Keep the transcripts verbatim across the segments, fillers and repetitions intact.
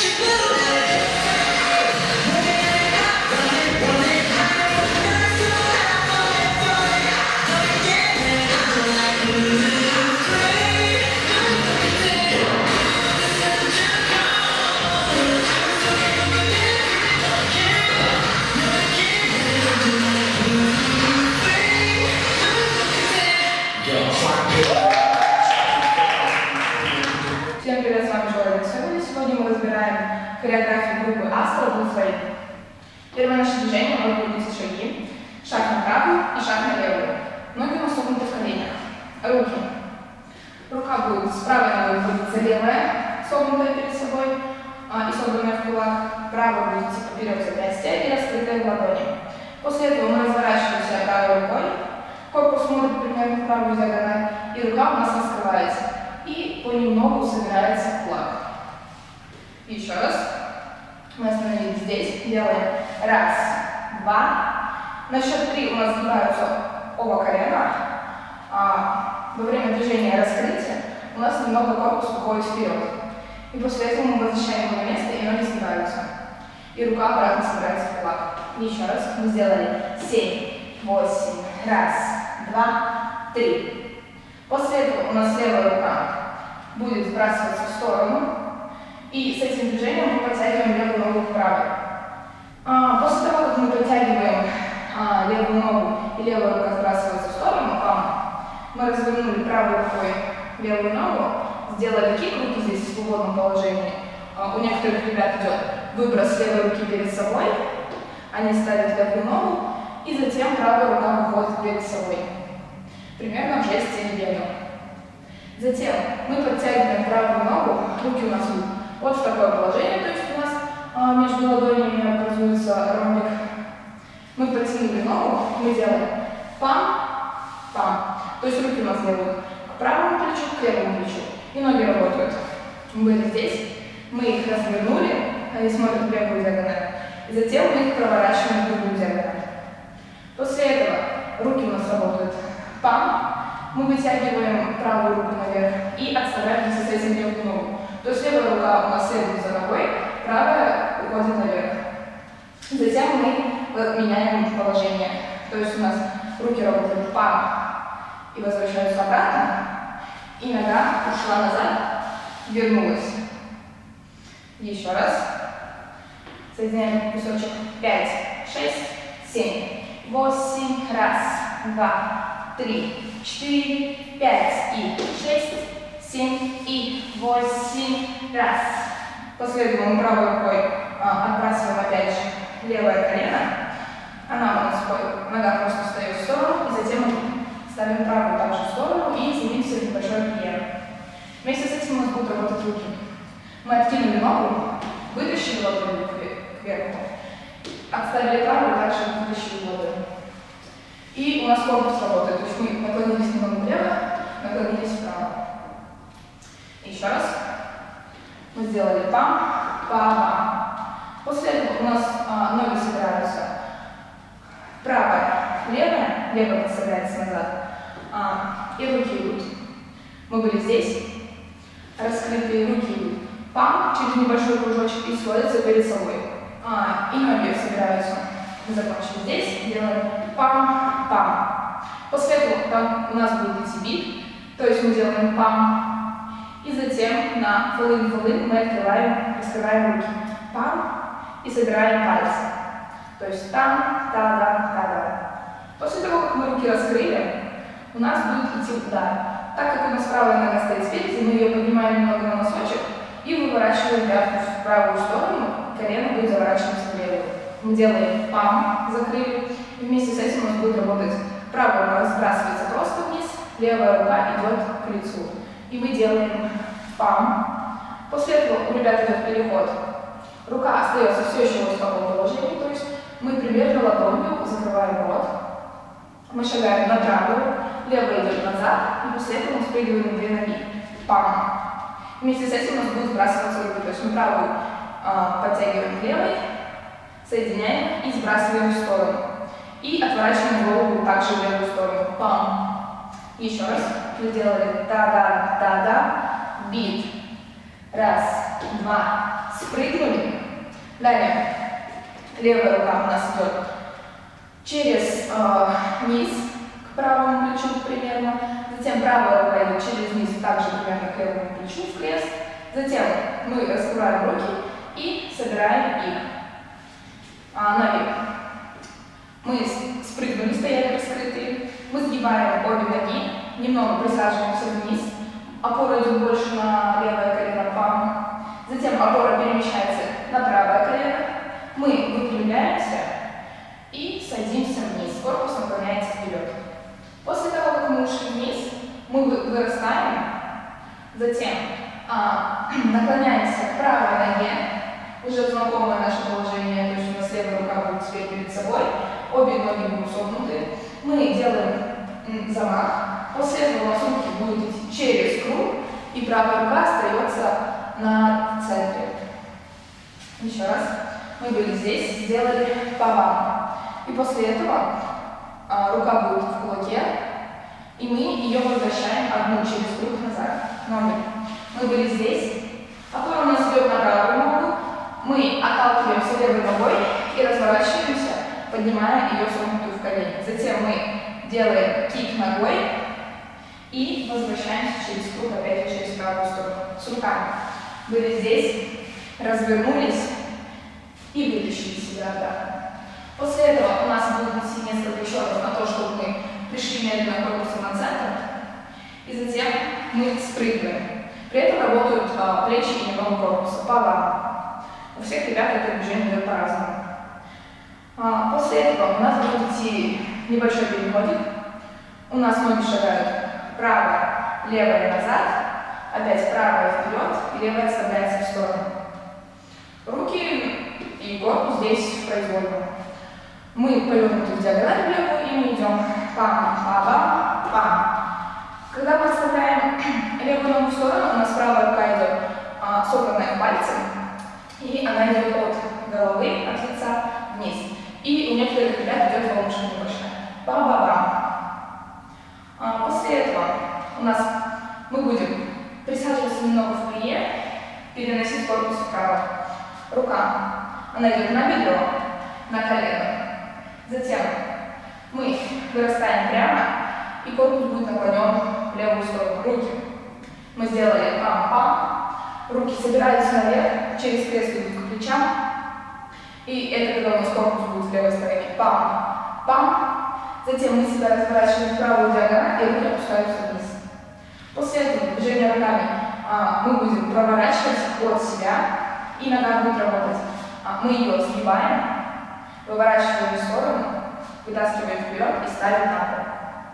Всем привет, с вами Жоля. Сегодня мы разбираем хореографию группы Астра Blue. Первое наше движение у нас будет шаги. Шаг на правую и шаг на левую. Ноги у нас согнуты в коленях. Руки. Рука будет с правой ногой будет за левая, согнутая перед собой а, и собранная в кулак. Правая будет поперек запястья и раскрытая в ладони. После этого мы разворачиваемся правой рукой. Корпус смотрит примерно в правую диагональ, и рука у нас раскрывается. И понемногу собирается кулак. Еще раз. Мы остановились здесь. Делаем раз, два. На счет три у нас сгибаются оба колена. А во время движения раскрытия у нас немного корпус уходит вперед. И после этого мы возвращаем его на место, и ноги сгибаются. И рука обратно собирается в кулак. Еще раз. Мы сделали семь, восемь. Раз, два, три. После этого у нас левая рука будет сбрасываться в сторону, и с этим движением мы подтягиваем левую ногу вправо. А, после того, как мы подтягиваем а, левую ногу и левая рука сбрасывается в сторону, а, мы развернули правой рукой левую ногу, сделали кик, руки здесь в свободном положении. А, у некоторых ребят идет выброс левой руки перед собой, они ставят левую ногу, и затем правая рука выходит перед собой. Примерно в жесте бега. Затем мы подтягиваем правую ногу, руки у нас будут вот в такое положение, то есть у нас а, между ладонями образуется ромбик. Мы подтянули ногу, мы делаем пам, пам. То есть руки у нас делают к правому плечу, к левому плечу. И ноги работают. Мы были здесь, мы их развернули, они смотрят в левую диагональ. И затем мы их проворачиваем в другую диагональ. После этого руки у нас работают пам. Мы вытягиваем правую руку наверх и отставляемся с этим левую ногу. То есть левая рука у нас следует за ногой, правая уходит наверх. Затем мы меняем положение. То есть у нас руки работают пам и возвращаются обратно, и нога ушла назад, вернулась. Еще раз. Соединяем кусочек пять, шесть, семь, восемь. Раз, два, три, четыре, пять и шесть, семь и восемь. Раз. После этого мы правой рукой а, отбрасываем опять же левое колено. Она у нас ходит, нога просто встает в сторону, и затем мы ставим правую также в сторону и садимся в небольшой пьер. Вместе с этим у нас будут работать руки. Мы откинули ногу, вытащили ладонь кверху, отставили правую, также вытащили ладонь. И у нас корпус работает, то есть мы наклонились немного влево, наклонились вправо. Еще раз. Мы сделали пам, пам. После этого у нас а, ноги собираются правая, левая, левая подставляется назад, а, и руки идут. Мы были здесь, раскрытые руки идут. Пам, через небольшой кружочек и сходятся перед собой. А, и ноги собираются. Мы закончили здесь, делаем пам, пам. После этого там у нас будет идти бит, то есть мы делаем пам, и затем на фоллин-фоллин мы открываем, раскрываем руки. Пам, и собираем пальцы. То есть там, та-да, та-да. После того, как мы руки раскрыли, у нас будет идти удар. Так как у нас правая нога стоит спереди, мы ее поднимаем немного на носочек и выворачиваем пятку в правую сторону, колено будет заворачиваться в левую. Мы делаем пам, закрыли, и вместе с этим у нас будет работать правая рука сбрасывается просто вниз, левая рука идет к лицу. И мы делаем пам. После этого у ребят идет переход. Рука остается все еще в таком положении, то есть мы примерно ладонью закрываем рот. Мы шагаем на правую, левая идет назад, и после этого мы спрыгиваем на две ноги. Пам. Вместе с этим у нас будет сбрасываться руки, то есть мы правую а, подтягиваем к левой, соединяем и сбрасываем в сторону. И отворачиваем голову также в левую сторону. Пам. Еще раз. Мы сделали та-да, та-да, бит. Раз, два, спрыгнули. Далее левая рука у нас идет через э, низ к правому плечу примерно. Затем правая рука идет через низ, также примерно к левому плечу в крест. Затем мы раскрываем руки и собираем их а, наверх. Мы спрыгнули, стояли раскрытые. Мы сгибаем обе ноги, немного присаживаемся вниз. Опора идет больше на левое колено, пам. Затем опора перемещается на правое колено. Мы выпрямляемся и садимся вниз. Корпус наклоняется вперед. После того, как мы ушли вниз, мы вырастаем. Затем а, наклоняемся к правой ноге. Уже знакомое наше положение, то есть у нас левая рука будет теперь перед собой. Обе ноги будут согнуты. Мы делаем замах. После этого у нас руки будут идти через круг, и правая рука остается на центре. Еще раз. Мы были здесь, сделали паван. И после этого а, рука будет в кулаке, и мы ее возвращаем одну через круг назад. Номер. Мы были здесь. Опора у нас идет на правую ногу. Мы отталкиваемся левой ногой и разворачиваемся, поднимая ее согнутую в колени. Затем мы делаем кик ногой и возвращаемся через круг, опять же через правую сторону, с руками. Были здесь, развернулись и вытащили себя обратно. После этого у нас будет идти несколько счетов на то, чтобы мы пришли медленно корпусом на центр, и затем мы спрыгиваем. При этом работают а, плечи и немного корпуса. Паван. У всех ребят это движение идет по-разному. А, после этого у нас будет идти небольшой переходик. У нас ноги шагают правая, левая назад, опять правая вперед, и левая отставляется в сторону. Руки и корпус здесь в произвольном. Мы повернуты в диагональ влево, и мы идем пам, пам, пам. Когда мы отставляем левую ногу в сторону, у нас правая рука идет а, собранная пальцем, и она идет от головы, от лица вниз. И у некоторых ребят идет волнушка небольшая. Ба-ба-ба. А, после этого у нас мы будем присаживаться немного в плие, переносить корпус вправо. Рука, она идет на бедро, на колено. Затем мы вырастаем прямо, и корпус будет наклонен в левую сторону. Руки. Мы сделали пам-пам. Руки собираются наверх, через крест идут к плечам. И это когда у нас корпус будет в левой стороне. Пам-пам. Затем мы себя разворачиваем в правую диагональ, и руки опускаются вниз. После этого движения руками а, мы будем проворачивать от себя, и нога будет работать. А, мы ее сгибаем, выворачиваем в сторону, вытаскиваем вперед и ставим на пол.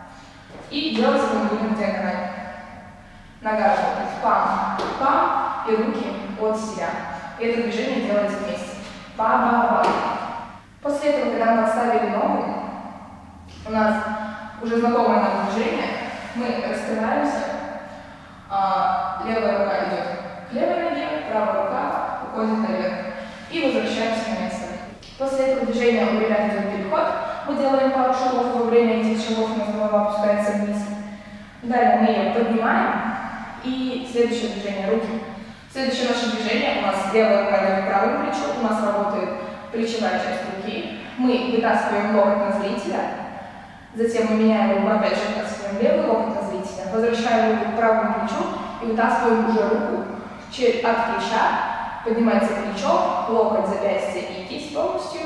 И делать это мы будем диагонально. Нога работает. Пам, пам, и руки от себя. И это движение делается вместе. Па-ба-ба. После этого, когда мы отставили ногу, у нас уже знакомое нам движение, мы раскрываемся, а, левая рука идет к левой ноге, правая рука уходит наверх. И возвращаемся на место. После этого движения у ребят идет переход. Мы делаем пару шагов, во время этих шагов у нас голова опускается вниз. Далее мы ее поднимаем. И следующее движение руки. Следующее наше движение у нас левая рука идет к правому плечу, у нас работает плечевая часть руки. Мы вытаскиваем локоть на зрителя. Затем мы меняем руку, опять же вытаскиваем левый локоть на зрителя. Возвращаем руку к правому плечу и вытаскиваем уже руку от плеча. Поднимается плечо, локоть, запястье и кисть полностью.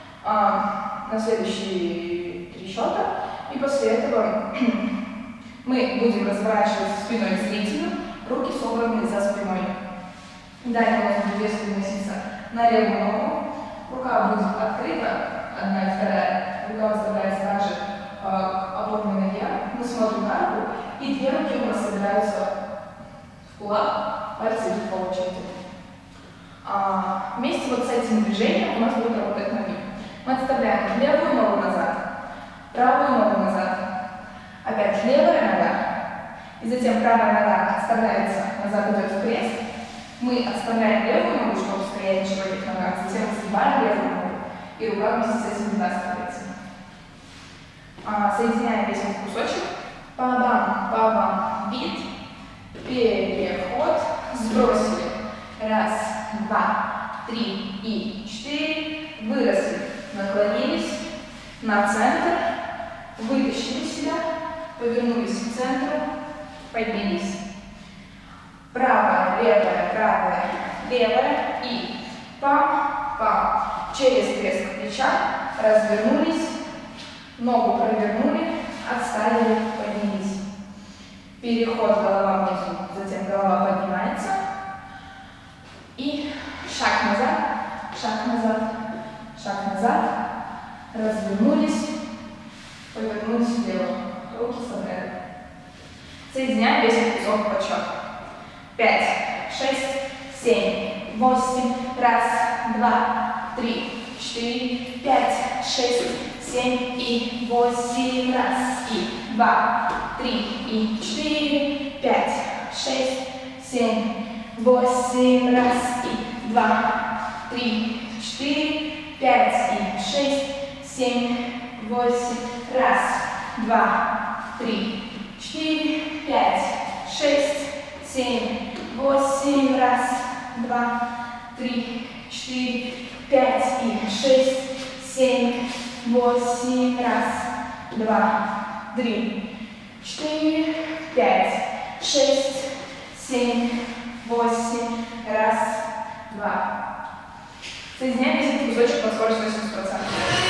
А, на следующие три счета. И после этого мы будем разворачиваться спиной к зрителю, руки собраны за спиной. Далее у нас будет вес переноситься на левую ногу. Рука будет открыта, одна и вторая. Рука выставляется также э, к опорной ноге. Мы смотрим на руку, и две руки у нас собираются в кулак, пальцы идут по очереди. А, вместе вот с этим движением у нас будет работать ноги. Мы отставляем левую ногу назад, правую ногу назад, опять левая нога, и затем правая нога отставляется назад, идет в крест. Мы отставляем левую ногу, чтобы стоять на широких ногах, затем сгибаем левую ногу, и рука вместе с этим вытаскивается. А, соединяем весь этот кусочек. Па-бам, па-бам, бит, переход, сбросили. Раз, два, три и четыре. Выросли, наклонились на центр, вытащили себя, повернулись к центру, поднялись. Правая, левая, правая, левая и пам-пам. Через крест плеча развернулись, ногу провернули, отставили, поднялись. Переход голова внизу, затем голова поднимается. И шаг назад, шаг назад, шаг назад. Развернулись, повернулись влево. Руки собрали. Соединяем весь кусок подсчет. Пять, шесть, семь, восемь. Раз, два, три, четыре, пять, шесть, семь и восемь. Раз, и два, три и четыре, пять, шесть, семь, восемь. Раз, и два, три, четыре, пять и шесть, семь, восемь. Раз, два, три, четыре, пять, шесть, семь, восемь. Раз, два, три, четыре, пять и шесть, семь, восемь. Раз, два, три, четыре, пять, шесть, семь, восемь. Раз, два. Соединяем весь этот кусочек под скорость восемьдесят процентов.